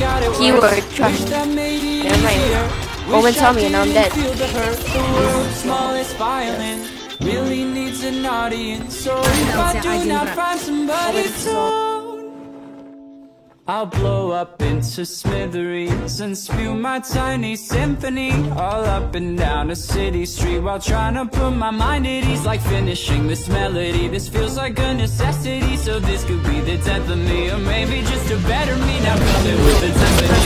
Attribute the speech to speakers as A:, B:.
A: Keyword, trust. Never mind. Owen saw me and now I'm dead.
B: Really needs an audience, so if I do not find somebody soon, I'll blow up into smithereens and spew my tiny symphony all up and down a city street while trying to put my mind at ease. Like finishing this melody, this feels like a necessity. So this could be the death of me, or maybe just a better me. Now coming with the template.